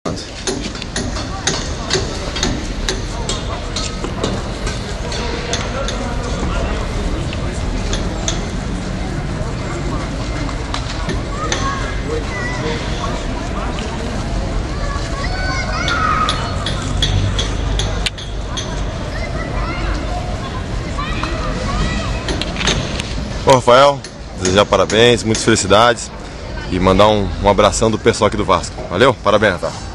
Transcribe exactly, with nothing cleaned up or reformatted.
Bom, Rafael, desejar parabéns, muitas felicidades e mandar um, um abração do pessoal aqui do Vasco. Valeu? Parabéns, Rafael.